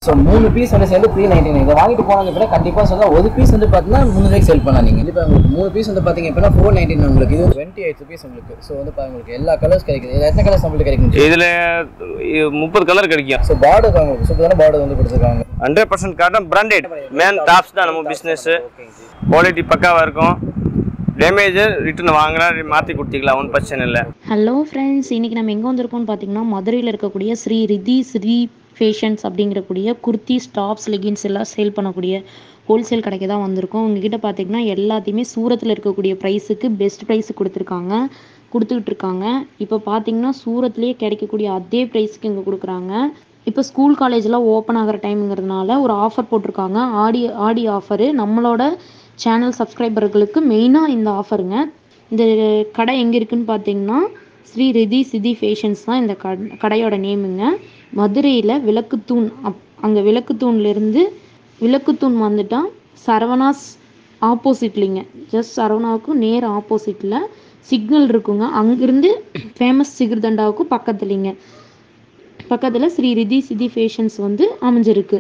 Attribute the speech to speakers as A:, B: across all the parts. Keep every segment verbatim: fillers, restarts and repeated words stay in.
A: So மூணு piece வந்து சேர்ந்து த்ரீ நைன்டி நைன். இதை வாங்கிட்டு போனாங்க அப்படின்னா கண்டிப்பாக சொல்லலாம் ஒரு பீஸ் வந்து பார்த்தீங்கன்னா மூணு ரூபாய்க்கு செல் பண்ணலாம். நீங்கள் இப்போ உங்களுக்கு மூணு பீஸ் வந்து பார்த்தீங்க அப்படின்னா ஃபோர் நைன்டி நைன் உங்களுக்கு இது டுவெண்ட்டி எயிட் ருபீஸ் உங்களுக்கு. ஸோ வந்து உங்களுக்கு எல்லா கலர்ஸ் கிடைக்குது. இதில் எத்தனை கலர்ஸ் நம்மளுக்கு கிடைக்கும்?
B: இதில் முப்பது கலர் கிடைக்கும்.
A: ஸோ பார்டர் உங்களுக்கு சூப்பரான பார்டர் வந்து கொடுத்துருக்காங்க.
B: Hundred percent cotton branded men tops தான் நம்ம பிஸ்னஸ். குவாலிட்டி பக்காவாக இருக்கும். டேமேஜ் ரிட்டர்ன் வாங்கினா மாற்றி கொடுத்திக்கலாம், ஒன்றும் பிரச்சனை இல்லை.
C: ஹலோ ஃப்ரெண்ட்ஸ், இன்றைக்கி நம்ம எங்கே வந்திருக்கோம்னு பார்த்தீங்கன்னா மதுரையில் இருக்கக்கூடிய ஸ்ரீ ரிதி சிதி ஃபேஷன்ஸ் அப்படிங்கிறக்கூடிய குர்த்திஸ், டாப்ஸ், லெகின்ஸ் எல்லாம் சேல் பண்ணக்கூடிய ஹோல்சேல் கடைக்கு தான் வந்திருக்கோம். உங்ககிட்ட பார்த்தீங்கன்னா எல்லாத்தையுமே சூரத்தில் இருக்கக்கூடிய ப்ரைஸுக்கு பெஸ்ட் ப்ரைஸு கொடுத்துருக்காங்க கொடுத்துக்கிட்டு இருக்காங்க. இப்போ பார்த்தீங்கன்னா சூரத்துலேயே கிடைக்கக்கூடிய அதே ப்ரைஸுக்கு இங்கே கொடுக்குறாங்க. இப்போ ஸ்கூல் காலேஜெலாம் ஓப்பன் ஆகிற டைமுங்கிறதுனால ஒரு ஆஃபர் போட்டிருக்காங்க. ஆடி ஆடி ஆஃபரு நம்மளோட சேனல் சப்ஸ்கிரைபர்களுக்கு மெயினாக இந்த ஆஃபருங்க. இந்த கடை எங்கே இருக்குதுன்னு பார்த்தீங்கன்னா ஸ்ரீ ரிதி சிதி ஃபேஷன்ஸ் தான் இந்த கடையோட நேமுங்க. மதுரையில் விளக்குத்தூண் அப் அங்கே விளக்குத்தூண்லேருந்து விளக்குத்தூண் வந்துட்டால் சரவணாஸ் ஆப்போசிட்லிங்க, ஜஸ்ட் சரவணாவுக்கும் நேர் ஆப்போசிட்டில் சிக்னல் இருக்குங்க. அங்கேருந்து ஃபேமஸ் ஜிகர்தண்டாவுக்கும் பக்கத்துலிங்க பக்கத்தில் ஸ்ரீ ரிதி சிதி ஃபேஷன்ஸ் வந்து அமைஞ்சிருக்கு.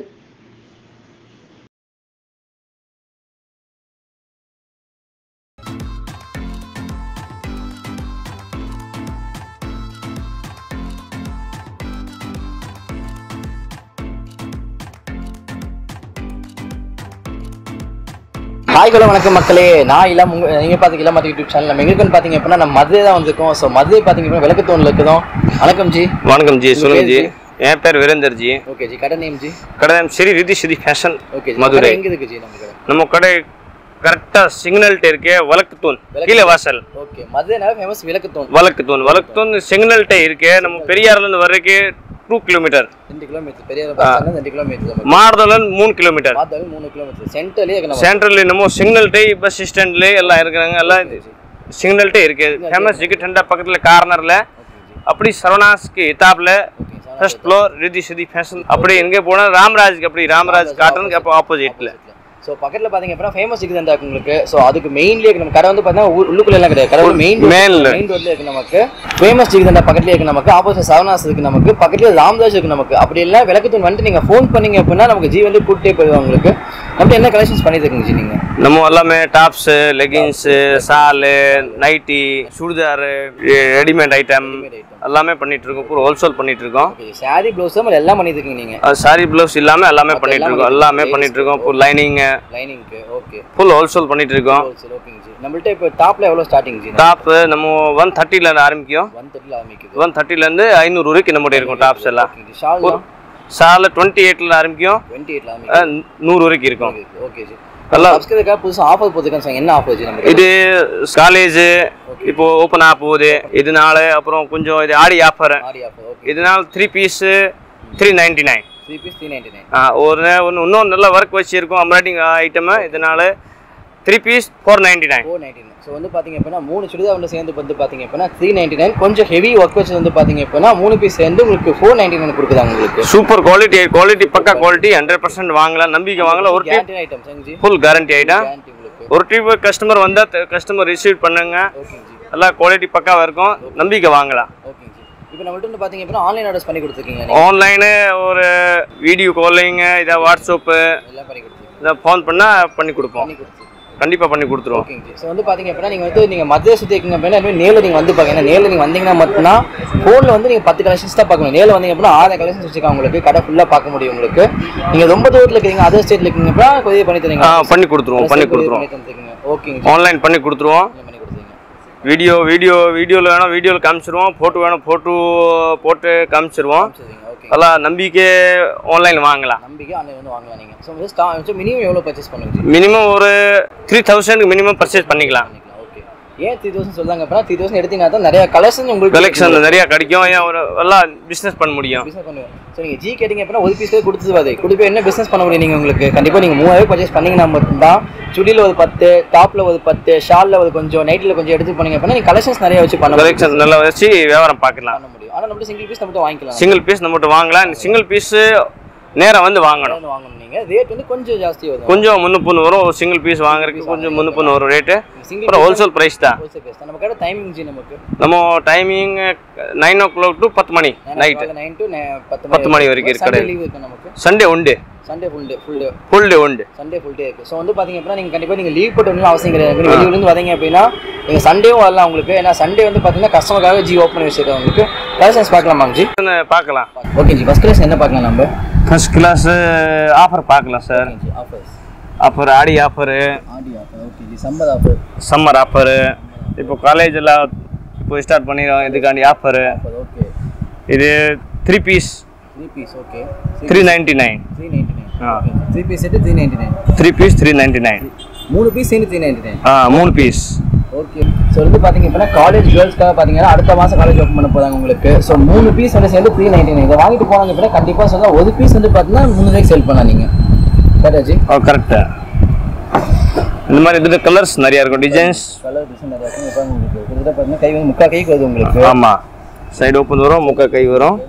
A: ஹாய் ஹலோ வணக்கம் மக்களே, நான் இல்லாம உங்க நீங்கள் பார்த்துக்க இல்லாம யூடியூப் சேனல் நம்ம எங்களுக்குன்னு பார்த்தீங்க அப்படின்னா நம்ம மதுரை தான் வந்திருக்கோம். ஸோ மதுரை பார்த்தீங்க அப்படின்னா விளக்குத்தூணில் இருக்குதோம். வணக்கம் ஜி.
B: வணக்கம் ஜி, சொல்லுங்க ஜி. என் பேர் வீரேந்தர் ஜி.
A: ஓகே ஜி. கடை நேம் ஜி?
B: கடை name Shri Riddhi Siddhi fashion.
A: Okay.
B: Madurai
A: எங்கே இருக்கு ஜி நம்ம கடை?
B: நம்ம கடை கரெக்டாக சிக்னல்கிட்ட இருக்கே வழக்குத்தூண் கீழே வாசல்.
A: ஓகே. மதுரை ஃபேமஸ் விளக்குத்தூண்.
B: வழக்குத்தூண் வழக்குத்தூண் சிக்னல்கிட்ட இருக்கே. நம்ம பெரியார்லேருந்து வர்றதுக்கு டூ கிலோமீட்டர்.
A: ரெண்டு கிலோமீட்டர். பெரியார் ரெண்டு கிலோமீட்டர்.
B: மாறுதல் மூணு கிலோமீட்டர்.
A: மாறுதல் மூணு கிலோமீட்டர். சென்டர்லேயே
B: சென்ட்ரல் என்னமோ சிக்னல்டே பஸ் ஸ்டாண்ட்லேயே எல்லாம் இருக்கிறாங்க. எல்லாம் சிக்னல்ட்டே இருக்கு. ஃபேமஸ் ஜிகர்தண்டா பக்கத்தில் கார்னரில் அப்படி சரவணாஸ்க்கு எத்தாப்பில் first floor Riddhi Siddhi fashion. அப்படி எங்கே போனால் ராமராஜ்க்கு அப்படி ராமராஜ் காட்டனுக்கு அப்போ ஆப்போசிட்டில்.
A: ஸோ பக்கத்தில் பார்த்தீங்க அப்படின்னா ஃபேமஸ் ஜிகர்தண்டா உங்களுக்கு. ஸோ அதுக்கு மெயின்லேயே நம்ம கடை வந்து பார்த்தீங்கன்னா உள்ளுக்குள்ள எல்லாம் கிடையாது. கடை மெயின் மெயின் மெயின் ரோட்லேயே இருக்குது நமக்கு. ஃபேமஸ் ஜிகர்தண்டா பக்கத்துலேயே இருக்குது நமக்கு. ஆப்போசிட் சரவணாஸ் இருக்குது நமக்கு. பக்கத்துலேயே ராமராஜ் இருக்குது நமக்கு. அப்படி இல்லை விளக்குத்தூண் வந்துட்டு நீங்கள் ஃபோன் பண்ணீங்க அப்படின்னா நமக்கு ஜி வந்து கூட்டே போயிடுவாங்க உங்களுக்கு. நம்ம என்ன கலெக்ஷன்ஸ் பண்ணிட்டு இருக்கீங்க ஜி நீங்கள்?
B: நம்ம எல்லாமே tops, leggings, shawl, nightie, churidar, readymade item எல்லாமே பண்ணிட்டு இருக்கோம். பூரா ஹோல்சேல் பண்ணிட்டு இருக்கோம்.
A: சாரி ப்ளவுஸ் எல்லாம் பண்ணிட்டு இருக்கீங்க நீங்கள்?
B: சாரி ப்ளவுஸ் இல்லாமல் எல்லாமே பண்ணிட்டு இருக்கோம். எல்லாமே பண்ணிட்டு இருக்கோம். பூ லைனிங்
A: லைனிங்க்கு ஓகே
B: ஃபுல் ஹோல்சேல் பண்ணிட்டு இருக்கோம்.
A: ஓகேங்க ஜி. நம்மள்ட்ட இப்போ டாப்ல எவ்வளோ ஸ்டார்டிங் ஜி?
B: டாப் நம்ம ஒன் தேர்ட்டில இருந்து ஆரம்பிக்கும்.
A: ஒன் தேர்ட்டில ஆரம்பிக்குது.
B: ஒன் தேர்ட்டில இருந்து ஐநூறு வரைக்கும் நம்மகிட்ட இருக்கும் டாப்ஸ் எல்லாம்.
A: ஷால்
B: ஷால் டுவெண்ட்டி எயிட்ல ஆரம்பிக்கும்.
A: டுவெண்ட்டி எயிட்ல ஆரம்பிக்கும்.
B: நூறு வரைக்கும் இருக்கும்.
A: Okay G. சப்ஸ்கிரைபருக்காக புதுசா ஆஃபர் போட்டுருக்காங்க. என்ன ஆஃபர் ஜி நமக்கு?
B: இது காலேஜ் இப்போ ஓப்பன் ஆக போகுது. இதனால அப்புறம் கொஞ்சம் இது ஆடி ஆஃபர். இதனால three piece three ninety nine.
A: Three piece three ninety nine.
B: ஆ ஒரு ஒன்று இன்னும் நல்ல ஒர்க் வச்சிருக்கோம் எம்ப்ராய்டிங் ஐட்டம். இதனால three piece four ninety nine.
A: Four ninety nine. So வந்து பார்த்தீங்க அப்படின்னா மூணு சுடிதார் வந்து சேர்ந்து வந்து பார்த்தீங்க அப்படின்னா த்ரீ நைன்டி நைன். கொஞ்சம் ஹெவி ஒர்க் வச்சு வந்து பார்த்தீங்க அப்படின்னா மூணு பீஸ் சேர்ந்து உங்களுக்கு ஃபோர் நைன்டி நைன் கொடுக்குறாங்க உங்களுக்கு.
B: Super quality quality pakka quality hundred percent வாங்கலாம், நம்பிக்கை வாங்கலாம். ஒரு
A: கேரண்டி ஐட்டம் ஜி.
B: Full guarantee item. ஒரு டிப் கஸ்டமர் வந்தால் கஸ்டமர் ரிசீவ் பண்ணுங்க. எல்லாம் குவாலிட்டி பக்காவாக இருக்கும், நம்பிக்கை வாங்கலாம்.
A: ஓகே ஜி. இப்போ நம்மள்ட்ட வந்து பார்த்தீங்க அப்படின்னா ஆன்லைன் ஆர்டர்ஸ் பண்ணி கொடுத்துருக்கீங்க?
B: ஆன்லைனு ஒரு வீடியோ காலிங்கு இதை வாட்ஸ்அப்பு
A: எல்லாம் பண்ணி கொடுத்துருக்கீங்க.
B: இதை ஃபோன் பண்ணால் பண்ணி கொடுப்போம். கண்டிப்பாக பண்ணி கொடுத்துருவோம்.
A: ஓகே ஜி. ஸோ வந்து பார்த்தீங்க அப்படின்னா நீங்கள் வந்து நீங்கள் மதுரை சுற்றி இருக்கீங்க அப்படின்னா நேரில் நீங்கள் வந்து பாருங்க. ஏன்னா நேரில் நீங்கள் வந்தீங்கன்னா மட்டும்தான் ஃபோனில் வந்து நீங்கள் பத்து கலெக்ஷன்ஸ் தான் பார்க்கணும். நேரில் வந்தீங்க அப்படின்னா ஆறு கலெக்ஷன்ஸ் வச்சுருக்காங்க உங்களுக்கு. கடை ஃபுல்லாக பார்க்க முடியும் உங்களுக்கு. நீங்கள் ரொம்ப தூரத்தில் இருக்கீங்க, அதர் ஸ்டேட்டில் இருக்கீங்க அப்படின்னா கொரியர் பண்ணி தரீங்க?
B: பண்ணி கொடுத்துருவோம் பண்ணி கொடுத்துருவோம்
A: ஓகேங்க.
B: ஆன்லைன் பண்ணி கொடுத்துருவோம்.
A: பண்ணி கொடுத்துருங்க.
B: வீடியோ வீடியோ வீடியோவில் வேணும் வீடியோவில் காமிச்சிருவோம். ஃபோட்டோ வேணும் ஃபோட்டோ போட்டு காமிச்சிருவோம். எல்லாம் நம்பிக்கை ஆன்லைன் வாங்கலாம்.
A: நம்பிக்கை ஆன்லைன் வந்து வாங்கலாம் நீங்கள். ஸோ வந்து மினிமம் எவ்வளோ பர்ச்சேஸ் பண்ணுங்க?
B: மினிமம் ஒரு த்ரீ தௌசண்ட் மினிமம் பர்ச்சேஸ் பண்ணிக்கலாம்.
A: ஓகே. ஏன் த்ரீ தௌசண்ட் சொல்லுவாங்க அப்படின்னா த்ரீ தௌசண்ட் எடுத்தீங்கன்னா தான் நிறைய கலெக்ஷன் உங்களுக்கு
B: கலெக்ஷன் நிறையா கிடைக்கும். ஏன் ஒரு எல்லாம் பிஸ்னஸ் பண்ண முடியும்.
A: பிஸ்னஸ் பண்ணுவேன். ஸோ நீங்கள் ஜி கேட்டிங்க அப்படின்னா ஒரு பீஸே கொடுத்துருவாது. கொடுத்து என்ன பிஸ்னஸ் பண்ண முடியும் நீங்கள் உங்களுக்கு? கண்டிப்பாக நீங்கள் மூவாயிரம் பர்ச்சேஸ் பண்ணிங்கன்னா மட்டும்தான் சுடியில் ஒரு பத்து, டாப்பில் ஒரு பத்து, ஷாலில் ஒரு கொஞ்சம், நைட்டில் கொஞ்சம் எடுத்து போனீங்க அப்படின்னா நீங்கள் கலெக்ஷன்ஸ் நிறைய வச்சு பண்ண
B: கலெக்ஷன் நல்லா வச்சு வியாபாரம் பார்க்கலாம்.
A: பண்ண முடியும். ஆனால் நம்ம சிங்கிள் பீஸ் நம்மகிட்ட வாங்கிக்கலாம்.
B: சிங்கிள் பீஸ் நம்மகிட்ட வாங்கலாம். சிங்கிள் பீஸு நேரா வந்து வாங்கணும்
A: வாங்கணும் நீங்க ரேட் வந்து கொஞ்சம் ஜாஸ்தி வரும்
B: கொஞ்சம் முன்னுப்புன்னு வரும் ஒரு சிங்கிள் பீஸ் வாங்குறதுக்கு கொஞ்சம் முன்னுப்புன்னு வரும் ரேட்டு அப்புறம் ஹோல்சேல் ப்ரைஸ் தான்
A: ஹோல்சேல் பிரைஸ் நம்ம கடை டைமிங் ஜி நமக்கு
B: நம்ம timing nine o'clock to பத்து மணி நைட்
A: நைன் டு பத்து
B: பத்து மணி வரைக்கும் இருக்கு கடை
A: லீவ் இருக்கு நமக்கு
B: சண்டே உண்டு
A: Sunday full day full day
B: full day உண்டு
A: சண்டே ஃபுல் டே இருக்கு ஸோ வந்து பார்த்தீங்க அப்படின்னா நீங்கள் கண்டிப்பாக நீங்கள் லீவ் போட்டு வரணும் அவசியம் கிடையாது நீங்கள் வெளியூர்லேருந்து வரீங்க அப்படின்னா நீங்கள் சண்டேவும் வரலாம் உங்களுக்கு ஏன்னா சண்டே வந்து பார்த்தீங்கன்னா கஸ்டமருக்காக ஜி ஓப்பன் பண்ணி வச்சிருக்கோம் உங்களுக்கு கலெக்ஷன்ஸ் பார்க்கலாமா ஜி
B: பார்க்கலாம்
A: ஓகே ஜி ஃபர்ஸ்ட் கிளாஸ் என்ன பார்க்கலாம் நம்ம
B: ஃபர்ஸ்ட் கிளாஸ் ஆஃபர் பார்க்கலாம் sir
A: offers
B: offer Aadi offer
A: Aadi offer okay ஜி சம்மர் ஆஃபர்
B: சம்மர் ஆஃபரு இப்போ காலேஜ் எல்லாம் இப்போ ஸ்டார்ட் பண்ணிடுவோம் இதுக்காண்டி ஆஃபரு
A: ஓகே
B: இது three piece
A: three piece okay
B: three ninety nine
A: three ninety nine three piece set three ninety nine
B: three piece three ninety nine
A: மூணு piece சேர்ந்து three ninety nine
B: ஆ மூணு பீஸ்
A: ஓகே ஸோ வந்து பார்த்தீங்க அப்படின்னா college கேர்ள்ஸ்க்காக பார்த்தீங்கன்னா அடுத்த மாதம் காலேஜ் ஓப்பன் பண்ண போகிறாங்க உங்களுக்கு ஸோ மூணு பீஸ் வந்து சேர்ந்து த்ரீ நைன்டி நைன் இதை வாங்கிட்டு போனாங்க அப்படின்னா கண்டிப்பாக சொன்னால் ஒரு பீஸ் வந்து பார்த்தீங்கன்னா மூணு ரூபாய்க்கு சேல் பண்ணலாம் நீங்கள் கரெக்டாக ஜி
B: ஓ கரெக்டாக இந்த மாதிரி இதில் கலர்ஸ் நிறையா இருக்கும் டிசைன்ஸ்
A: கலர் டிசைன் நிறையா இருக்கும் இப்போ உங்களுக்கு கிட்டத்தட்ட பார்த்தீங்கன்னா கை வந்து முக்கால் கைக்கு வருது உங்களுக்கு
B: ஆமாம் சைடு ஓப்பன் வரும் முக்கால் கை வரும்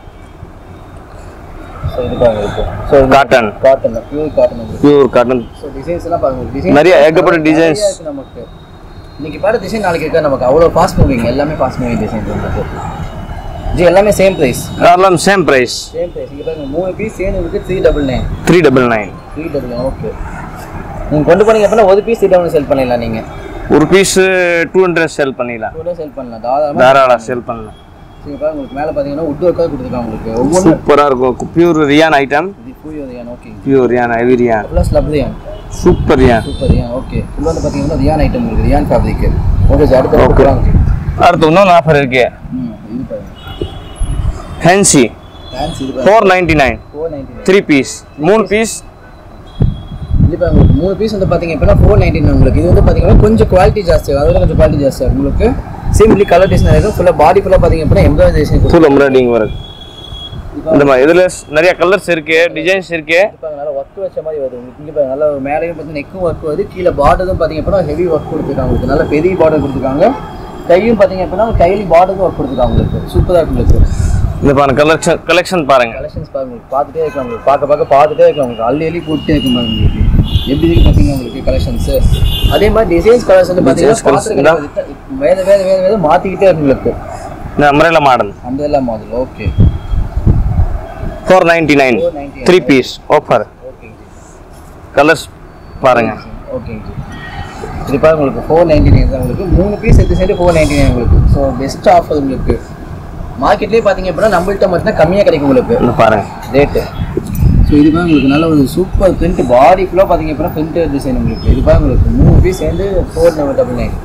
A: ஸோ இது பாருங்க இப்போ so
B: cotton
A: cotton pure cotton
B: pure cotton
A: so designs எல்லாம் பாருங்க டிசைன்
B: நிறைய ஏகப்பட்ட டிசைன்ஸ்
A: நமக்கு இன்னைக்கு பாரு டிசைன் நாளைக்கு இருக்கா நமக்கு அவ்வளோ ஃபாஸ்ட் மூவிங் எல்லாமே ஃபாஸ்ட் மூவிங் டிசைன் நமக்கு ஜி எல்லாமே சேம் ப்ரைஸ்
B: எல்லாம் சேம் ப்ரைஸ்
A: சேம் ப்ரைஸ் இங்கே பாருங்க மூணு பீஸ் சேர்ந்து உங்களுக்கு three double nine
B: three double nine
A: three double nine okay நீங்கள் கொண்டு போனீங்க அப்படின்னா ஒரு பீஸ் த்ரீ டபுள் செல் பண்ணிடலாம் நீங்கள்
B: ஒரு பீஸ் டூ ஹண்ட்ரட் செல் பண்ணிடலாம்
A: டூ செல் பண்ணலாம் தாராளமாக
B: தாராளமாக செல் பண்ணலாம்
A: சரி பாருங்க உங்களுக்கு மேலே பார்த்தீங்கன்னா உட் ஒர்க்காக கொடுத்துருக்காங்க உங்களுக்கு ஒவ்வொரு
B: சூப்பராக இருக்கும் பியூர் ரியான் ஐட்டம்
A: இது pure rayon okay
B: pure rayon heavy rayon
A: plus லப் rayon
B: super rayon
A: super rayon okay ஃபுல்லாக வந்து பார்த்தீங்கன்னா ரியான் ஐட்டம் இருக்குது ரியான் ஃபேப்ரிக் ஓகே சார் அடுத்த
B: ஓகே
A: வாங்க
B: அடுத்து இன்னொன்று ஆஃபர் இருக்கு
A: ம் இது பாருங்க
B: ஃபேன்சி
A: ஃபேன்சி இது
B: four ninety nine
A: four ninety nine
B: three piece மூணு பீஸ்
A: இது பாருங்க உங்களுக்கு மூணு பீஸ் வந்து பார்த்தீங்க அப்படின்னா ஃபோர் நைன்டி நைன் உங்களுக்கு இது வந்து பார்த்தீங்கன்னா கொஞ்சம் குவாலிட்டி ஜாஸ்தியாக அதோட கொஞ்சம் குவாலிட்டி ஜாஸ்தியாக உங்களுக்கு சிம்பிளி கலர் டிசைன் இருக்கும் ஃபுல்லாக பாடி ஃபுல்லாக பார்த்தீங்க அப்படின்னா எம்ப்ராய்டரி டிசைன்
B: ஃபுல் எம்ப்ராய்டிங் வரும் இந்த மாதிரி இதில் நிறைய கலர்ஸ் இருக்கு டிசைன்ஸ் இருக்கு
A: இப்போ நல்லா ஒர்க் வச்ச மாதிரி வருது உங்களுக்கு இங்கே பாருங்க நல்லா மேலேயும் பார்த்தீங்கன்னா நெக்கும் ஒர்க் வருது கீழே பார்டரும் பார்த்தீங்க அப்படின்னா ஹெவி ஒர்க் கொடுத்துருக்காங்க உங்களுக்கு நல்ல பெரிய பார்டர் கொடுத்துருக்காங்க கையும் பார்த்தீங்க அப்படின்னா கையிலையும் பார்டரும் ஒர்க் கொடுத்துருக்காங்க உங்களுக்கு சூப்பராக இருக்கும் உங்களுக்கு
B: இந்த பாருங்க கலெக்ஷன் கலெக்ஷன் பாருங்க
A: கலெக்ஷன்ஸ் பாருங்க உங்களுக்கு பார்த்துட்டே இருக்கலாம் உங்களுக்கு பார்க்க பார்க்க பார்த்துட்டே இருக்கலாம் உங்களுக்கு அள்ளி அள்ளி போட்டுட்டே இருக்கும் பாருங்க உங்களுக்கு எப்படி இருக்கு பார்த்தீங்கன்னா உங்களுக்கு கலெக்ஷன்ஸ் அதே மாதிரி டிசைன்ஸ் கலர்ஸ் வந்து பார்த்தீங்கன்னா வேறு வேறு வேறு வேறு மாற்றிக்கிட்டே இருக்கும் உங்களுக்கு
B: இந்த umbrella model
A: umbrella model okay
B: four ninety nine three piece offer
A: okay
B: colours பாருங்க
A: ஓகே இது பாருங்க உங்களுக்கு ஃபோர் நைன்டி நைன் தான் உங்களுக்கு மூணு பீஸ் எடுத்து சேர்த்து ஃபோர் நைன்டி நைன் உங்களுக்கு ஸோ பெஸ்ட் ஆஃபர் உங்களுக்கு மார்க்கெட்லேயே பார்த்தீங்க அப்படின்னா நம்மள்கிட்ட மட்டும் கம்மியாக கிடைக்கும் உங்களுக்கு
B: பாருங்க ரேட்டு
A: ஸோ இது பாருங்க உங்களுக்கு நல்ல ஒரு சூப்பர் பிரிண்ட் பாடி ஃபுல்லாக பார்த்தீங்க அப்படின்னா பிரிண்ட் டிசைன் உங்களுக்கு இது பாருங்க உங்களுக்கு மூணு பீஸ் சேர்ந்து four number double nine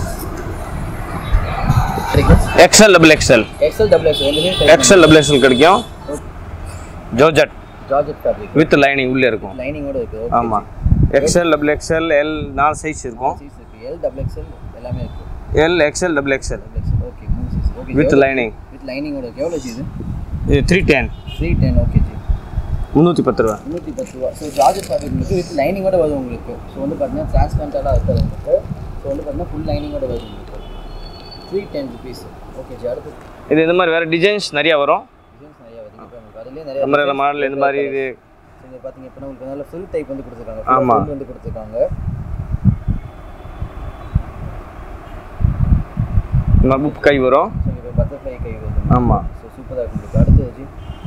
B: XL double XL
A: XL double XL
B: XL double XL கிடைக்கும் georgette
A: georgette fabric
B: with lining உள்ளே இருக்கும்
A: லைனிங்கோட இருக்கு
B: ஆமாம் எக்ஸ்எல் டபுள் எக்ஸ்எல் எல் நாலு சைஸ் இருக்கும்
A: சைஸ் இருக்கு எல் டபுள் எக்ஸ்எல் எல்லாமே இருக்கு
B: L XL double XL
A: okay மூணு size okay
B: with lining
A: with லைனிங்கோட இருக்கு எவ்வளோ இது
B: இது three ten
A: three ten okay ஜி
B: முந்நூற்றி பத்து ரூபா
A: முந்நூற்றி பத்து ரூபா ஸோ ஜார்ஜெட் ஃபேப்ரிக் உங்களுக்கு வித் லைனிங்கோட வரும் உங்களுக்கு ஸோ வந்து பார்த்தீங்கன்னா டிரான்ஸ்பரண்டாக இருக்காது உங்களுக்கு ஸோ வந்து பார்த்தீங்கன்னா ஃபுல் லைனிங்கோட வரும் உங்களுக்கு three ten rupees okay G அடுத்து
B: இது இந்த மாதிரி வேறு டிசைன்ஸ் நிறையா வரும்
A: டிசைன்ஸ் நிறையா வருது இப்போ உங்களுக்கு அதிலே நிறைய
B: அம்ரேலா மாடல் இந்த மாதிரி இது
A: நீங்கள் பார்த்தீங்க அப்படின்னா உங்களுக்கு நல்ல ஃபுல் டைப் வந்து கொடுத்துருக்காங்க
B: ஆமாம்
A: வந்து கொடுத்துருக்காங்க
B: மபுப் கை வரும்
A: ஸோ இப்போ பட்டர்ஃப்ளை கை வருது
B: ஆமாம்
A: ஸோ சூப்பராக இருக்குது அடுத்து ஜி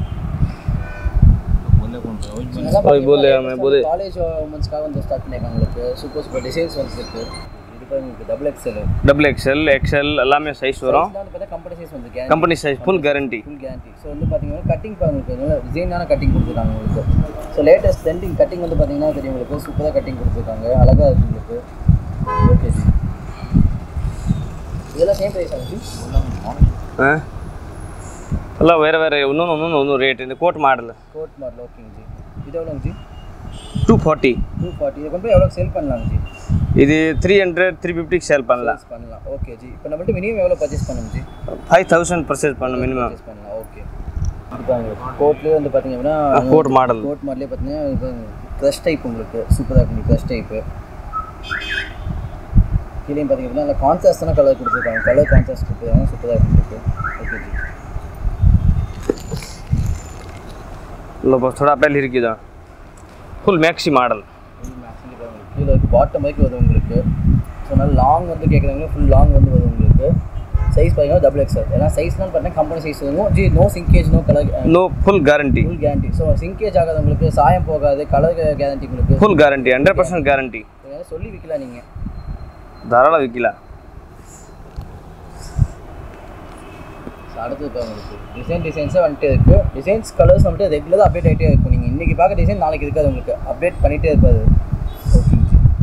B: बोले हमें बोले
A: காலேஜ் உமன்ஸ்க்காக வந்து ஸ்டார்ட் பண்ணிருக்காங்க உங்களுக்கு சூப்பர் சூப்பர் டிசைன்ஸ் வந்து இருக்கு இது பாருங்க உங்களுக்கு double XL
B: double XL XL எல்லாமே சைஸ் வரும்
A: கம்பெனி சைஸ் வந்து
B: company size full guarantee
A: full guarantee so வந்து பார்த்தீங்கன்னா கட்டிங் பாருங்க உங்களுக்கு நல்ல டிசைனான கட்டிங் கொடுத்துருக்காங்க உங்களுக்கு ஸோ லேட்டஸ்ட் ட்ரெண்டிங் கட்டிங் வந்து பார்த்தீங்கன்னா தெரியும் உங்களுக்கு சூப்பராக கட்டிங் கொடுத்துருக்காங்க அழகாக இருக்கு உங்களுக்கு ஓகே ஜி இதெல்லாம் சேம் ப்ரைஸ் ஆகுது
B: ஆ எல்லாம் வேறு வேறு இன்னொன்று இன்னொன்று ஒன்றும் ரேட் இந்த கோட் மாடல்
A: கோட் மாடல் ஓகேங்க ஜி இது எவ்வளோங்க ஜி
B: டூ ஃபார்ட்டி
A: டூ ஃபார்ட்டி இதை கொண்டு போய் எவ்வளோ சேல் பண்ணலாங்க ஜி
B: இது த்ரீ ஹண்ட்ரட் த்ரீ ஃபிஃப்டிக்கு சேல் பண்ணலாம்
A: பண்ணலாம் ஓகே ஜி இப்போ நம்மள்ட்ட மினிமம் எவ்வளோ பர்ச்சேஸ் பண்ணணும் ஜி
B: ஃபைவ் தௌசண்ட் பர்ச்சேஸ் பண்ணணும் மினிமம்
A: பர்ச்சேஸ் பண்ணலாம் ஓகே இப்போ கோட்லேயே வந்து பார்த்தீங்க அப்படின்னா
B: கோட் மாடல்
A: கோட் மாடலே பார்த்தீங்கன்னா இப்போ க்ரஷ் டைப் உங்களுக்கு சூப்பராக இருக்கும் க்ரஷ் டைப்பு கீழே பார்த்தீங்க அப்படின்னா நல்லா கான்ட்ராஸ்டான கலர் கொடுத்துருக்காங்க கலர் கான்ட்ராஸ்ட் கொடுத்துருக்காங்க சூப்பராக இருக்கும் உங்களுக்கு ஓகே ஜி
B: लो बस थोड़ा पहले हिरकी दा फुल मैक्सी मॉडल
A: ஃபுல் மேக்ஸில் பாருங்க கீழே வந்து பாட்டம் வரைக்கும் வரும் உங்களுக்கு ஸோ நல்லா லாங் வந்து கேட்குறாங்க ஃபுல் லாங் வந்து வரும் உங்களுக்கு சைஸ் பார்த்தீங்கன்னா டபுள் எக்ஸ்எல் ஏன்னா சைஸ்லாம் பார்த்தீங்கன்னா கம்பெனி சைஸ் வரும் ஜி no shrinkage no colour
B: no full guarantee
A: full guarantee so shrinkage ஆகாது உங்களுக்கு சாயம் போகாது கலர் கேரண்டி உங்களுக்கு
B: full guarantee hundred percent guarantee
A: சொல்லி விற்கலாம் நீங்கள்
B: தாராள விற்கலாம்
A: அடுத்தது உங்களுக்கு டிசைன் டிசைன்ஸே வந்துட்டு இருக்குது டிசைன்ஸ் கலர்ஸ் வந்துட்டு ரெகுலராக அப்டேட் ஆகிட்டே இருக்கும் நீங்கள் இன்றைக்கி பார்க்க டிசைன் நாளைக்கு இருக்காது உங்களுக்கு அப்டேட் பண்ணிகிட்டே இருப்பாது ஓகேங்க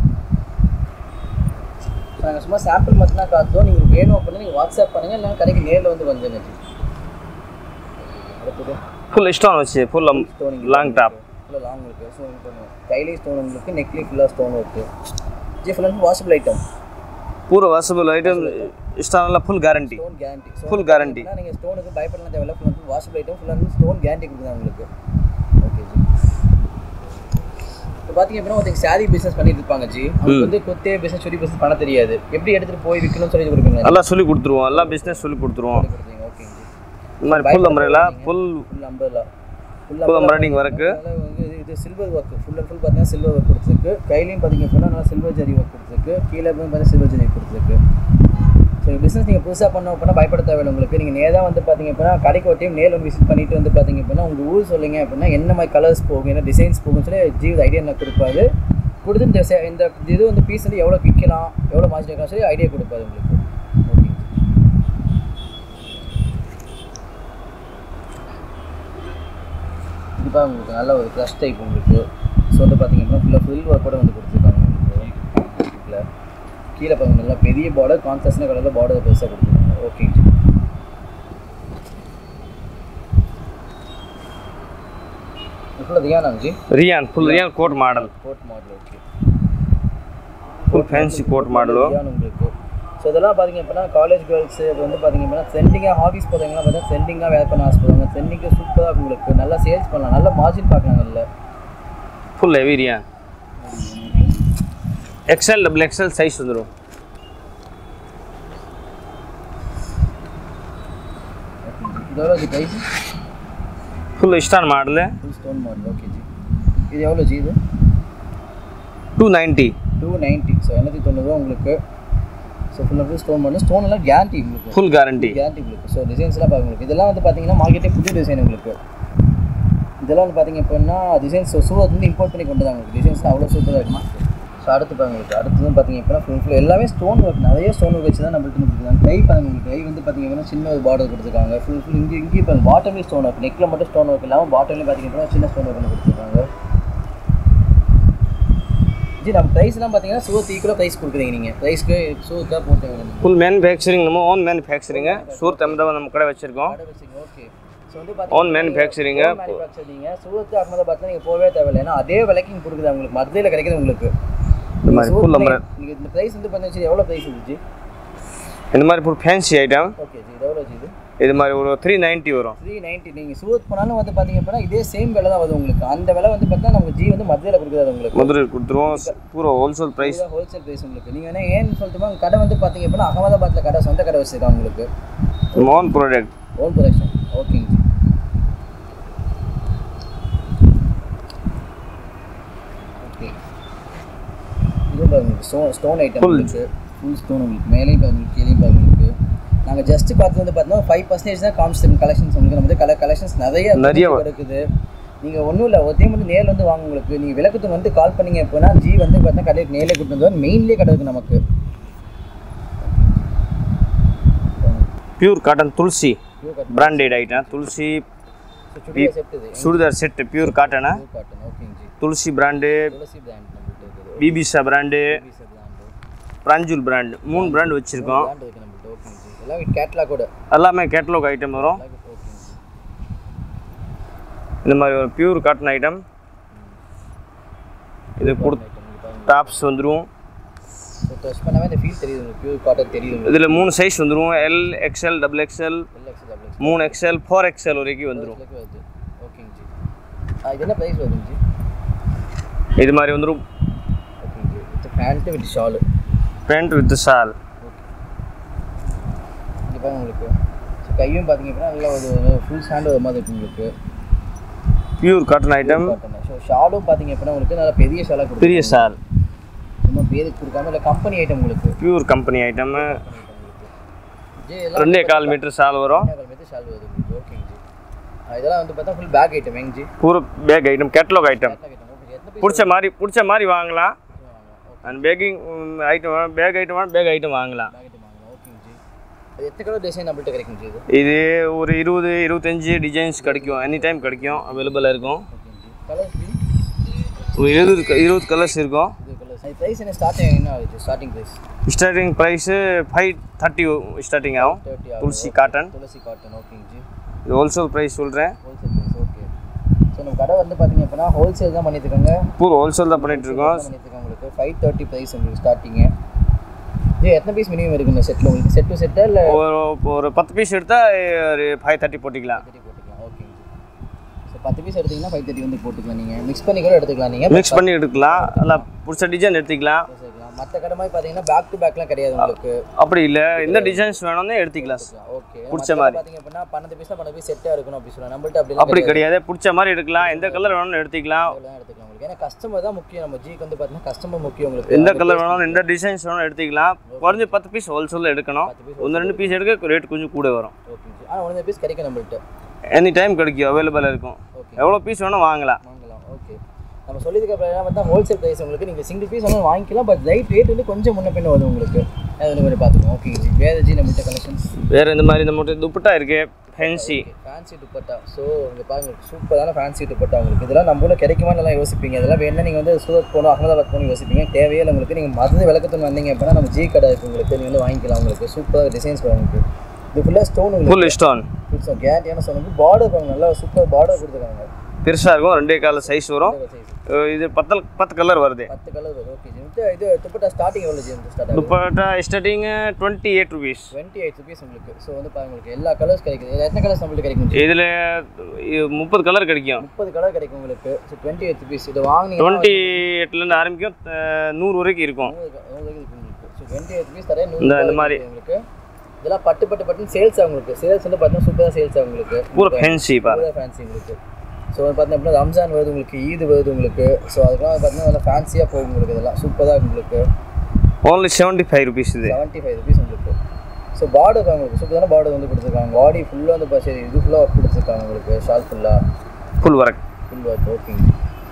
A: நாங்கள் சும்மா சாம்பிள் மட்டும் தான் காட்டுறோம் நீங்கள் வேணும் அப்படின்னா நீங்கள் வாட்ஸ்அப் பண்ணுங்கள் இல்லை கடைக்கு நேரில் வந்து வந்துடுங்க அடுத்தது
B: फुल स्टोन வச்சு फुल லாங் டாப்
A: ஃபுல்லாக லாங் இருக்குது ஸோ கைலி ஸ்டோன் உங்களுக்கு நெக்லி ஃபுல்லாக ஸ்டோன் இருக்குது ஜி ஃபுல் அண்ட் வாஷபிள் ஐட்டம்
B: पूरा washable item stone full guarantee
A: stone guarantee
B: full guarantee
A: நீங்கள் ஸ்டோனுக்கு பயப்படலாம் தேவையில்ல full and washable item full and stone guarantee கொடுக்குறாங்க உங்களுக்கு ஓகே ஜி இப்போ பார்த்தீங்க அப்படின்னா ஒருத்தங்க சாரி பிஸ்னஸ் பண்ணிட்டு இருப்பாங்க ஜி அவங்க வந்து கொத்தே பிஸ்னஸ் சொல்லி பிஸ்னஸ் பண்ண தெரியாது எப்படி எடுத்துகிட்டு போய் விற்கணும்னு சொல்லி கொடுப்பீங்க
B: எல்லாம் சொல்லி கொடுத்துருவோம் எல்லாம் பிஸ்னஸ் சொல்லி கொடுத்துருவோம்
A: ஓகே ஜி
B: இந்த மாதிரி full umbrella full
A: full umbrella
B: full embroidery work
A: வந்து இது silver work full and full பார்த்தீங்கன்னா சில்வர் ஒர்க் கொடுத்துருக்கு கையிலையும் பார்த்தீங்க அப்படின்னா நல்லா சில்வர் ஜரி ஒர்க் கொடுத்துருக்கு கீழே போய் பார்த்தீங்கன்னா சில்வர் ஜரி கொடுத்துருக்கு ஸோ பிஸ்னஸ் நீங்கள் புதுசாக பண்ணோம் அப்படின்னா பயப்பட தேவையில்லை உங்களுக்கு நீங்கள் நேராக வந்து பார்த்தீங்க அப்படின்னா கடைக்கு ஒரு டைம் நேரில் வந்து விசிட் பண்ணிட்டு வந்து பார்த்தீங்க அப்படின்னா உங்கள் ஊர் சொல்லுங்க அப்படின்னா என்ன மாதிரி கலர்ஸ் போகும் என்ன டிசைன்ஸ் போகும்னு சொல்லி ஜீவ் ஐடியா என்ன கொடுப்பாரு கொடுத்து இந்த இந்த இது வந்து பீஸ் வந்து எவ்வளோ விற்கலாம் எவ்வளோ மாற்றி வைக்கலாம் சொல்லி ஐடியா கொடுப்பாரு உங்களுக்கு ஓகே கண்டிப்பாக உங்களுக்கு நல்ல ஒரு க்ரஷ் டைப் உங்களுக்கு ஸோ வந்து பார்த்தீங்க அப்படின்னா ஃபுல்லாக ஃபுல் ஒர்க்கோட வந்து கொடுத்துருக்காங்க உங்களுக்கு இல்லை கீழே பாருங்க நல்லா பெரிய பார்டர் கான்ட்ராஸ்டான கலரில் பார்டர் பெருசாக கொடுத்துருக்காங்க ஓகேங்க ஃபுல்லாக ரியானா ஜி
B: rayon full rayon coat model
A: coat model okay
B: full fancy coat மாடலோ
A: ரியான் உங்களுக்கு ஸோ இதெல்லாம் பார்த்தீங்க அப்படின்னா காலேஜ் கேர்ள்ஸ் இது வந்து பார்த்தீங்க அப்படின்னா ட்ரெண்டிங்காக ஹாபீஸ் போகிறவங்களாம் பார்த்தீங்கன்னா ட்ரெண்டிங்காக வேர் பண்ண ஆசைப்படுவாங்க ட்ரெண்டிங்காக சூப்பராக உங்களுக்கு நல்லா சேல்ஸ் பண்ணலாம் நல்லா மார்ஜின் பார்க்கலாம் இல்லை
B: full heavy rayon XL double XL size வந்துடும்
A: இதோட ஜி price
B: full star model
A: full stone model okay ஜி இது எவ்வளோ ஜி இது
B: two ninety
A: two ninety so எண்ணூற்றி தொண்ணூறுவா உங்களுக்கு so full full stone model stone எல்லாம் கேரண்டி உங்களுக்கு
B: ஃபுல் கேரண்டி
A: கேரண்டி உங்களுக்கு ஸோ டிசைன்ஸ்லாம் பாருங்க உங்களுக்கு இதெல்லாம் வந்து பார்த்தீங்கன்னா மார்க்கெட்டே புது டிசைன் உங்களுக்கு இதெல்லாம் வந்து பார்த்தீங்க அப்படின்னா டிசைன்ஸ் சூரத் வந்து இம்போர்ட் பண்ணி கொண்டு தான் உங்களுக்கு டிசைன்ஸ்லாம் அவ்வளோ சூப்பராக இருக்குமா ஸோ அடுத்து பாருங்க உங்களுக்கு அடுத்தது பார்த்தீங்க அப்படின்னா ஃபுல் ஃபுல் எல்லாமே ஸ்டோன் ஒர்க் நிறைய ஸ்டோன் ஒர்க் வச்சு தான் நம்மள்ட்ட கொடுத்துருக்காங்க கை பாருங்க உங்களுக்கு கை வந்து பார்த்தீங்க அப்படின்னா சின்ன ஒரு பார்டர் கொடுத்துருக்காங்க ஃபுல் ஃபுல் இங்கே இங்கேயும் பாருங்க பாட்டம்லேயும் ஸ்டோன் ஒர்க் நெக்கில் மட்டும் ஸ்டோன் ஒர்க் இல்லாமல் பாட்டம்லேயும் பார்த்தீங்க அப்படின்னா சின்ன ஸ்டோன் ஒர்க் கொடுத்துருக்காங்க जी நம்ம பிரைஸ்லாம் பாத்தீங்கன்னா சூரத் ஈக்குவலா பிரைஸ் கொடுக்குறீங்க நீங்க பிரைஸ்க்கு சூரத்தா போட்டு
B: ஃபுல் மேனுஃபேக்சரிங் நம்ம ஓன் மேனுஃபேக்சரிங் சூரத் அஹமதாபாத் நம்ம கடை வச்சிருக்கோம்
A: ஓகே சோ வந்து பாத்தீங்கன்னா
B: ஓன் மேனுஃபேக்சரிங்
A: மேனுஃபேக்சரிங் சூரத் அஹமதாபாத்ல நீங்க போவே தேவையில்லை ஏன்னா அதே விலைக்கு கொடுக்குது உங்களுக்கு மதுரையில கிடைக்குது உங்களுக்கு
B: இந்த மாதிரி ஃபுல் அம்பரல்
A: நீங்க இந்த பிரைஸ் வந்து பாத்தீங்கன்னா எவ்வளவு பிரைஸ் இருந்துச்சு
B: இந்த மாதிரி ஃபுல் ஃபேன்சி ஐட்டம்
A: ஓகே ஜி இது எவ்வளவு ஜி இது
B: இது மாதிரி ஒரு த்ரீ நைன்ட்டி வரும்
A: த்ரீ நைன்ட்டி நீங்கள் சூரத் போனாலும் வந்து பார்த்தீங்க அப்படின்னா இதே சேம் விலை தான் வரும் உங்களுக்கு அந்த விலை வந்து பார்த்தீங்கன்னா நம்ம ஜி வந்து மதுரையில் கொடுக்குறது உங்களுக்கு
B: மதுரை கொடுத்துருவோம் பூரா ஹோல்சேல் ப்ரைஸ்
A: ஹோல்சேல் ப்ரைஸ் உங்களுக்கு நீங்கள் வேணா ஏன்னு சொல்லிட்டு உங்கள் கடை வந்து பார்த்தீங்க அப்படின்னா அகமதாபாத்தில் கடை சொந்த கடை வச்சுருக்காங்க உங்களுக்கு
B: ஓன் ப்ராடக்ட்
A: ஓன் ப்ரொடக்ஷன் ஓகேங்க ஜி ஓகே இது பாருங்க ஸ்டோன் ஸ்டோன் ஐட்டம் உங்களுக்கு ஃபுல் ஸ்டோன் உங்களுக்கு மேலேயும் பாருங்க கீழேயும் பாருங்க உங்களுக்கு நாங்கள் ஜஸ்ட் பார்த்து வந்து பார்த்தோம்னா ஃபைவ் பர்சன்டேஜ் தான் காமிச்சிருக்கோம் கலெக்ஷன்ஸ் உங்களுக்கு நம்ம கலர் கலெக்ஷன்ஸ் நிறைய நிறைய இருக்குது நீங்கள் ஒன்றும் இல்லை ஒரு டைம் வந்து நேரில் வந்து வாங்க உங்களுக்கு நீங்கள் விளக்கத்துக்கு வந்து கால் பண்ணிங்க அப்படின்னா ஜி வந்து பார்த்தீங்கன்னா கடைக்கு நேரில் கூட்டு வந்து மெயின்லேயே கடை இருக்குது நமக்கு
B: pure cotton Tulsi branded item Tulsi churidar set pure காட்டனா துளசி பிராண்டு பிபிசா பிராண்டு பிராஞ்சூல் பிராண்ட் மூணு பிராண்ட் வச்சுருக்கோம்
A: எல்லாமே கேட்லாகோட
B: எல்லாமே கேட்லாக் ஐட்டம் வரும் இந்த மாதிரி ஒரு பியூர் காட்டன் ஐட்டம் இது டாப்ஸ் வந்துடும்
A: டச் பண்ணவே இந்த ஃபீல் தெரியுது உங்களுக்கு பியூர் காட்டன் தெரியுது
B: இதில் மூணு சைஸ் வந்துடும் எல் எக்ஸ்எல் டபுள் எக்ஸ்எல் மூணு எக்ஸ்எல் ஃபோர் எக்ஸ்எல் வரைக்கும் வந்துடும்
A: ஓகேங்க ஜி இது என்ன ப்ரைஸ் வருதுங்க ஜி
B: இது மாதிரி வந்துடும்
A: ஓகேங்க ஜி with pant with shawl
B: pant with shawl
A: உங்களுக்கு ஸோ கையும் பார்த்தீங்க அப்படின்னா நல்லா ஒரு ஃபுல் ஹேண்ட் ஒரு மாதிரி இருக்கும் உங்களுக்கு
B: பியூர் காட்டன் ஐட்டம்.
A: ஸோ ஷாலும் பார்த்தீங்க அப்படின்னா உங்களுக்கு நல்லா பெரிய ஷாலாக கொடுக்கும்.
B: பெரிய ஷால்
A: சும்மா பேருக்கு கொடுக்காம இல்லை கம்பெனி ஐட்டம் உங்களுக்கு.
B: Pure company item. ரெண்டே கால் மீட்டர் ஷால் வரும்.
A: மீட்டர் ஷால் வரும் உங்களுக்கு. ஓகேங்க ஜி. இதெல்லாம் வந்து பார்த்தா ஃபுல் பேக் ஐட்டம் எங்க ஜி?
B: பூரா பேக் ஐட்டம், கேட்டலாக் ஐட்டம். பிடிச்ச மாதிரி பிடிச்ச மாதிரி வாங்கலாம். And packing item pack item pack item வாங்கலாம்.
A: எத்தனை கலர் டிசைன் நம்மள்ட்ட கிடைக்கும் ஜி?
B: இது ஒரு இருபது இருபத்தஞ்சு டிசைன்ஸ் கிடைக்கும். எனி டைம் கிடைக்கும், அவைலபிளாக இருக்கும். ஒரு இருபது இருபது கலர்ஸ் இருக்கும்.
A: ப்ரைஸ் என்ன ஸ்டார்டிங் என்ன ஆகுது? Starting price
B: starting price five thirty starting ஆகும். துளசி காட்டன்.
A: துளசி காட்டன் ஓகேங்க ஜி.
B: இது ஹோல்சேல் ப்ரைஸ் சொல்கிறேன்.
A: Wholesale price okay. ஸோ நம்ம கடை வந்து பார்த்தீங்க அப்படின்னா ஹோல்சேல் தான் பண்ணிட்டு இருக்காங்க.
B: பூரா ஹோல்சேல் தான் பண்ணிட்டு இருக்கோம்.
A: பண்ணிட்டு இருக்காங்க உங்களுக்கு ஃபைவ் தேர்ட்டி ப்ரைஸ் உங்களுக்கு ஸ்டார்டிங்கு. ஜி எத்தனை பீஸ் மினிமம் இருக்குது இந்த செட்டில் உங்களுக்கு? செட் டு செட்டாக இல்லை
B: ஒரு ஒரு பத்து பீஸ் எடுத்தால் ஒரு ஃபைவ் தேர்ட்டி போட்டிக்கலாம்.
A: போட்டுக்கலாம் ஓகேங்க ஜி. ஸோ பத்து பீஸ் எடுத்திங்கன்னா ஃபைவ் தேர்ட்டி வந்து போட்டுக்கலாம். நீங்கள் மிக்ஸ் பண்ணி கூட எடுத்துக்கலாம். நீங்கள்
B: மிக்ஸ் பண்ணி எடுக்கலாம். நல்லா பிடிச்ச டிசைன் எடுத்துக்கலாம்.
A: மற்ற கடை மாதிரி பார்த்தீங்கன்னா பேக் டு பேக்லாம் கிடையாது உங்களுக்கு.
B: அப்படி இல்லை, எந்த டிசைன்ஸ் வேணும்னு எடுத்துக்கலாம்.
A: ஓகே
B: பிடிச்ச மாதிரி
A: பார்த்தீங்க அப்படின்னா பன்னெண்டு பீஸ் பன்னெண்டு பீஸ் செட்டாக இருக்கணும் அப்படி சொல்லுவாங்க. நம்மள்ட்ட அப்படி
B: அப்படி கிடையாது, பிடிச்ச மாதிரி எடுக்கலாம். எந்த கலர் வேணும்னு எடுத்துக்கலாம்.
A: எடுத்துக்கலாம் உங்களுக்கு. ஏன்னா கஸ்டமர் தான் முக்கியம். நம்ம ஜிக்கு வந்து பார்த்தீங்கன்னா கஸ்டமர் முக்கியம் உங்களுக்கு.
B: எந்த கலர் வேணும் எந்த டிசைன்ஸ் வேணும் எடுத்துக்கலாம். குறைஞ்ச பத்து பீஸ் ஹோல்சேலில் எடுக்கணும். ஒன்று ரெண்டு பீஸ் எடுக்க ரேட் கொஞ்சம் கூட வரும்.
A: ஓகே ஆனால் ஒன்று பீஸ் கிடைக்கும் நம்மள்ட்ட.
B: எனி டைம் கிடைக்கும், அவைலபிளாக இருக்கும். எவ்வளோ பீஸ் வேணும் வாங்கலாம்.
A: வாங்கலாம் ஓகே. நம்ம சொல்லியிருக்க அப்புறம் பார்த்தா ஹோல்சேல் ப்ரைஸ் உங்களுக்கு நீங்கள் சிங்கிள் பீஸ் வேணும் வாங்கிக்கலாம். பட் லைட் ரேட் வந்து கொஞ்சம் முன்ன பின்ன வரும் உங்களுக்கு. அது வந்து மாதிரி பார்த்துக்கோங்க. ஓகே ஜி. வேறு ஜி நம்மள்ட்ட கலெக்ஷன்ஸ்
B: வேறு இந்த மாதிரி நம்மகிட்ட துப்பட்டா இருக்குது. Fancy
A: fancy dupatta. ஸோ இங்கே பாருங்கள் சூப்பரான ஃபேன்சி துப்பட்டா உங்களுக்கு. இதெல்லாம் நம்ம ஊரில் கிடைக்குமான்னு எல்லாம் யோசிப்பீங்க. இதெல்லாம் வேணா நீங்கள் வந்து சூரத் போகணும் அகமதாபாத் போகணும் யோசிப்பீங்க. தேவையே இல்லை உங்களுக்கு. நீங்கள் மருந்து விளக்கத்துன்னு வந்தீங்க அப்படின்னா நம்ம ஜி கடை இருக்குது உங்களுக்கு. நீங்கள் வந்து வாங்கிக்கலாம் உங்களுக்கு. சூப்பராக டிசைன்ஸ் வரும் உங்களுக்கு. இது ஃபுல்லாக ஸ்டோன் உங்களுக்கு.
B: ஃபுல் ஸ்டோன்
A: ஃபுல் ஸ்டோன் கேரண்டியான ஸ்டோன். பார்டர் பாருங்க நல்லா சூப்பர் பார்டர் கொடுத்துருக்காங்க.
B: பெருசாக இருக்கும். ரெண்டே கால சைஸ் வரும். இது பத்து பத்து கலர் வருது.
A: பத்து கலர் வரும். ஓகே ஜி. இது துப்பட்டா ஸ்டார்டிங் எவ்வளோ ஜி? ஸ்டார்ட் ஆகும்
B: dupatta starting twenty eight rupees.
A: Twenty eight rupees உங்களுக்கு. ஸோ வந்து பாருங்க உங்களுக்கு எல்லா கலர்ஸ் கிடைக்குது. எத்தனை கலர்ஸ் நம்மளுக்கு கிடைக்கும்?
B: இதில் முப்பது கலர் கிடைக்கும்.
A: முப்பது கலர் கிடைக்கும் உங்களுக்கு. So twenty eight rupees. இது வாங்கினீங்க
B: டுவெண்ட்டி எயிட்லேருந்து ஆரம்பிக்கும் நூறு வரைக்கும் இருக்கும்.
A: நூறு வரைக்கும் இருக்கும் உங்களுக்கு. ஸோ டுவெண்ட்டி எயிட் ருபீஸ் தரேன்.
B: இந்த இந்த மாதிரி
A: உங்களுக்கு இதெல்லாம் பட்டு பட்டு பட்டுன்னு சேல்ஸ் ஆகும் உங்களுக்கு. சேல்ஸ் வந்து பார்த்தீங்கன்னா சூப்பராக சேல்ஸ் ஆகும் உங்களுக்கு.
B: பூரா ஃபேன்சி பாருங்க.
A: ஃபேன்சி உங்களுக்கு. ஸோ வந்து பார்த்தீங்கன்னா ரம்ஜான் வருது உங்களுக்கு, ஈது வருது உங்களுக்கு. ஸோ அதுக்கெல்லாம் பார்த்தீங்கன்னா நல்லா ஃபேன்சியாக போகும் உங்களுக்கு. இதெல்லாம் சூப்பராக இருக்கும் உங்களுக்கு.
B: Only seventy five rupees. இது
A: செவன்ட்டி ஃபைவ் ருபீஸ் உங்களுக்கு. ஸோ பார்டர் உங்களுக்கு சூப்பரான பார்டர் வந்து கொடுத்துருக்காங்க. பாடி ஃபுல்லாக வந்து சரி இது ஃபுல்லாக கொடுத்துருக்காங்க உங்களுக்கு. ஷால் ஃபுல்லாக
B: ஃபுல் ஒர்க்
A: ஃபுல் ஒர்க் ஓகேங்க.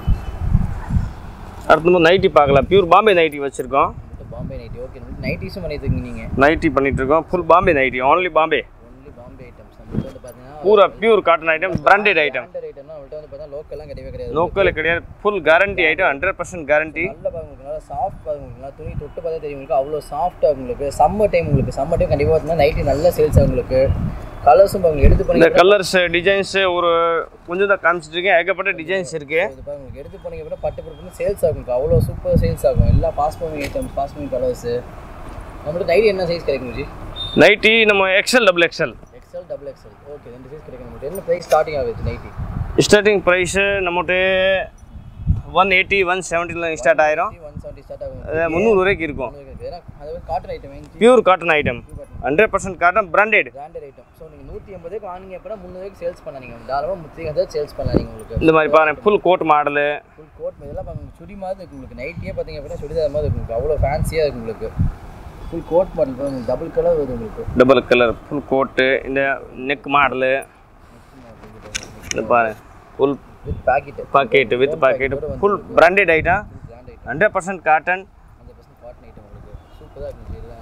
B: அடுத்து நைட்டி பார்க்கலாம். பியூர் பாம்பே நைட்டி வச்சுருக்கோம்.
A: Bombay nightie okay. நைட்டிஸும் பண்ணிட்டு இருக்கீங்க நீங்கள்?
B: நைட்டி பண்ணிட்டு இருக்கோம். Full Bombay nightie. Only Bombay.
A: Only Bombay items. நம்மள்ட்ட வந்து பார்த்தீங்கன்னா
B: பூரா pure cotton item, branded item.
A: Branded ஐட்டம்னா நம்மள்ட்ட வந்து பார்த்தீங்கன்னா லோக்கல்லாம் கிடையவே கிடையாது.
B: லோக்கல் கிடையாது. Full guarantee item. Hundred percent guarantee.
A: நல்லா பாருங்க உங்களுக்கு. நல்லா சாஃப்ட் பாருங்க உங்களுக்கு. நல்லா துணி தொட்டு பார்த்தா தெரியும் உங்களுக்கு. அவ்வளோ சாஃப்டாக உங்களுக்கு. சம்மர் டைம் உங்களுக்கு. சம்மர் டைம் கண்டிப்பாக பார்த்தீங்கன்னா நைட்டி நல்ல சேல்ஸ் ஆகும் உங்களுக்கு. கலர்ஸும் பாருங்க எடுத்து போனீங்க.
B: இந்த கலர்ஸ் டிசைன்ஸ் ஒரு கொஞ்சம் தான் காமிச்சிட்டு இருக்கேன். ஏகப்பட்ட டிசைன்ஸ் இருக்கு.
A: இது பாருங்க உங்களுக்கு. எடுத்து போனீங்க அப்படின்னா பட்டு பட்டு சேல்ஸ் ஆகும். அவ்வளோ சூப்பர் சேல்ஸ் ஆகும். எல்லாம் fast moving items, fast moving colours. நம்மள்ட்ட நைட்டி என்ன சைஸ் கிடைக்கும் ஜி?
B: நைட்டி நம்ம XL double XL.
A: XL double XL okay. ரெண்டு சைஸ் கிடைக்கும் நம்மள்ட்ட. என்ன ப்ரைஸ் ஸ்டார்டிங் ஆகுது நைட்டி?
B: ஸ்டார்டிங் ப்ரைஸ் நம்மகிட்ட ஒன் எயிட்டி ஒன் செவன்ட்டில ஸ்டார்ட் ஆயிரும்.
A: ஒன் செவன்ட்டி ஸ்டார்ட் ஆகும்.
B: அது முந்நூறு வரைக்கும் இருக்கும்.
A: ஏன்னா அது cotton item.
B: Pure cotton item. Hundred percent cotton, branded
A: branded item. So நீங்கள் நூற்றி எண்பதுக்கு வாங்கிங்க அப்படின்னா முந்நூறுக்கு சேல்ஸ் பண்ணலாம். நீங்கள் தாராளமாக த்ரீ ஹண்ட்ரட் சேல்ஸ் பண்ணலாம் நீங்கள் உங்களுக்கு.
B: இந்த மாதிரி பாருங்க. Full coat model.
A: Full coat இதெல்லாம் பாருங்க. சுடி மாதிரி இருக்கு உங்களுக்கு. நைட்டியே பார்த்தீங்க அப்படின்னா சுடிதார் மாதிரி இருக்கு உங்களுக்கு. அவ்வளோ ஃபேன்சியாக இருக்கு உங்களுக்கு. ஃபுல் கோட் மாடல் பாருங்க. டபுள் கலர் வருது உங்களுக்கு.
B: Double colour full coat. இந்த நெக் மாடலு இந்த பாருங்க. Full
A: with pocket
B: pocket with pocket. Full branded item. Hundred percent cotton.
A: Hundred percent cotton item உங்களுக்கு. சூப்பராக இருக்கு எல்லாம்.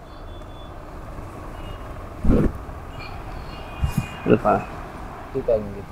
B: இது பாருங்க.
A: சூப்பராக இருக்கு.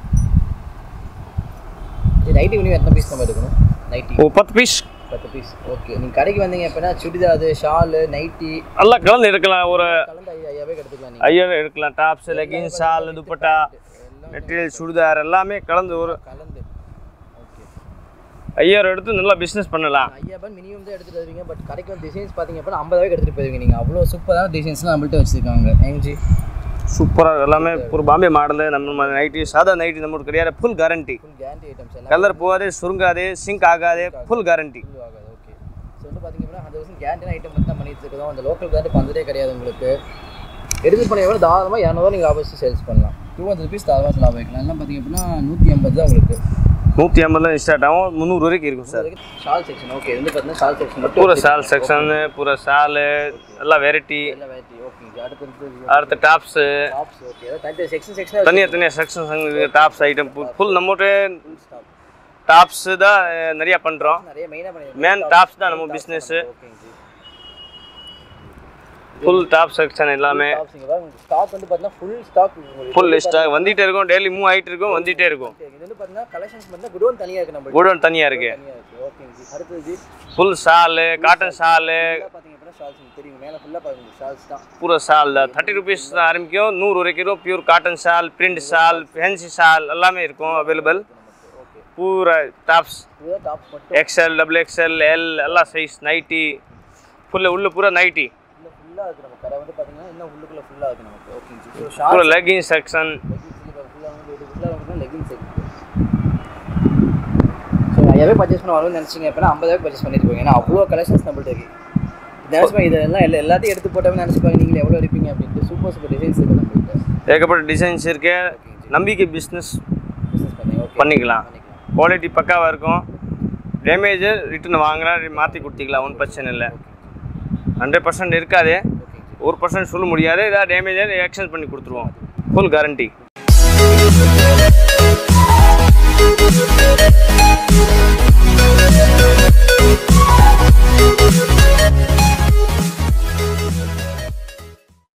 A: இது நைட்டி மினிமம் எத்தனை பீஸ் நம்ம எடுக்கணும்? நைட்டி
B: ஓ பத்து பீஸ்.
A: பத்து பீஸ் ஓகே. நீங்கள் கடைக்கு வந்தீங்க அப்படின்னா சுடிதார், ஷாலு, நைட்டி
B: எல்லாம் கலந்து எடுக்கலாம். ஒரு
A: கலந்து ஐயாவே எடுத்துக்கலாம் நீங்கள்.
B: ஐயாவே எடுக்கலாம். Tops, leggings, shawl, dupatta, material, churidar எல்லாமே கலந்து ஒரு
A: கலந்து ஓகே.
B: ஐயாயிரம் எடுத்து நல்லா பிஸ்னஸ் பண்ணலாம்.
A: ஐயாயிரம் மினிமம் தான் எடுத்துகிட்டு வருவீங்க. பட் கடைக்கு வந்து டிசைன்ஸ் பார்த்தீங்க அப்படின்னா ஐம்பதாயிரம் எடுத்துகிட்டு போயிருவீங்க நீங்கள். அவ்வளோ சூப்பரான டிசைன்ஸ்லாம் நம்மள்ட்ட வச்சுருக்காங்க. எங்கஜி
B: சூப்பராக எல்லாமே ஒரு பாம்பே மாடலு. நம்ம நைட்டி சாதா நைட்டி நம்மளுக்கு கிடையாது. Full guarantee.
A: Full guarantee items எல்லாம்.
B: கலர் போகாது, சுருங்காது, சிங்க் ஆகாது. Full guarantee.
A: ஃபுல் ஆகாது ஓகே. ஸோ வந்து பார்த்தீங்க அப்படின்னா ஹண்ட்ரட் பர்சன்ட் கேரண்டியான ஐட்டம் மட்டும் தான் பண்ணிட்டு இருக்கோம். அந்த லோக்கல் பிராண்ட் பண்ணுறதே கிடையாது உங்களுக்கு. எடுத்து பண்ணி தாராளமாக இரநூறுவா நீங்கள் ஆபோசிட் சேல்ஸ் பண்ணலாம். டூ ஹண்ட்ரட் ருபீஸ் தாராளமாக லாபம் வைக்கலாம். எல்லாம் பார்த்தீங்க அப்படின்னா நூற்றி ஐம்பது தான் உங்களுக்கு.
B: நூற்றி ஐம்பதுல ஸ்டார்ட் ஆகும், முந்நூறு வரைக்கும் இருக்கும் சார்.
A: Shawl section okay. இது வந்து பார்த்தீங்கன்னா ஷால் செக்ஷன் மட்டும்.
B: பூரா ஷால் செக்ஷன், பூரா ஷால் எல்லாம் வெரைட்டி.
A: எல்லாம் வெரைட்டி ஓகே. அடுத்து
B: அடுத்து டாப்ஸ்.
A: Tops okay. தனியாக செக்ஷன் செக்ஷன்
B: தனியாக தனியாக செக்ஷன் டாப்ஸ் ஐட்டம் ஃபுல் நம்மகிட்ட டாப்ஸ் தான் நிறையா பண்ணுறோம்.
A: நிறைய மெயினாக பண்ணி
B: மேன் டாப்ஸ் தான் நம்ம பிஸ்னஸ்ஸு. ஃபுல் டாப் செக்ஷன் எல்லாமே
A: ஸ்டாக் வந்து பார்த்தீங்கன்னா ஃபுல் ஸ்டாக்
B: ஃபுல் ஸ்டாக் வந்துட்டே இருக்கும். டெய்லி மூவ் ஆகிட்டு இருக்கும், வந்துட்டே இருக்கும்.
A: இது வந்து பார்த்தீங்கன்னா கலெக்ஷன்ஸ் வந்து குடோன் தனியாக இருக்குது. நம்ம
B: குடோன் தனியாக இருக்குது.
A: Okay G. அடுத்து
B: ஃபுல் ஷாலு, காட்டன் ஷாலு
A: பார்த்தீங்க அப்படின்னா ஷால்ஸ் தெரியும். மேலே ஃபுல்லாக பாருங்க ஷால்ஸ் தான்.
B: பூரா ஷால் தான். தேர்ட்டி ருபீஸ் தான் ஆரம்பிக்கும், நூறு வரைக்கும் pure cotton shawl, print shawl, fancy shawl எல்லாமே இருக்கும் அவைலபிள். பூரா tops XL, double XL, L எல்லா சைஸ் நைட்டி ஃபுல்லு உள்ள பூரா நைட்டி
A: ஃபுல்லாக இருக்குது. நம்ம கடை வந்து பார்த்தீங்கன்னா இன்னும் உள்ளுக்குள்ளே ஃபுல்லாக இருக்குது நமக்கு. ஓகே ஜி. ஸோ
B: பூரா லெகின்ஸ் செக்ஷன்
A: ஃபுல்லாக வந்து ஃபுல்லாக வந்து லெகின்ஸ் இருக்குது. ஸோ ஐயாவே பர்ச்சேஸ் பண்ண வரணும்னு நினச்சிங்க அப்படின்னா ஐம்பதாயிரம் பர்ச்சேஸ் பண்ணிட்டு போங்க. ஏன்னா அவ்வளோ கலெக்ஷன்ஸ் நம்மள்ட்ட இருக்குது. நினச்சிப்பாங்க இதெல்லாம் எல்லா எல்லாத்தையும் எடுத்து போட்டவங்க நினச்சிப்பாங்க நீங்கள் எவ்வளோ எடுப்பீங்க அப்படின்ட்டு. சூப்பர் சூப்பர் டிசைன்ஸ் இருக்குது நம்மள்ட்ட.
B: ஏகப்பட்ட டிசைன்ஸ் இருக்கு. நம்பிக்கை பிஸ்னஸ்
A: பிஸ்னஸ் பண்ணி ஓகே
B: பண்ணிக்கலாம். குவாலிட்டி பக்காவாக இருக்கும். டேமேஜ் ரிட்டர்ன் வாங்கினா மாற்றி கொடுத்திக்கலாம், ஒன்றும் பிரச்சனை இல்லை. ஹண்ட்ரட் பர்சன்ட் இருக்காது, ஒரு பர்சன்ட் சொல்ல முடியாது. ஏதாவது டேமேஜ் எக்ஸ்சேஞ்ச் பண்ணி கொடுத்துருவோம், full guarantee.
D: We'll be right back.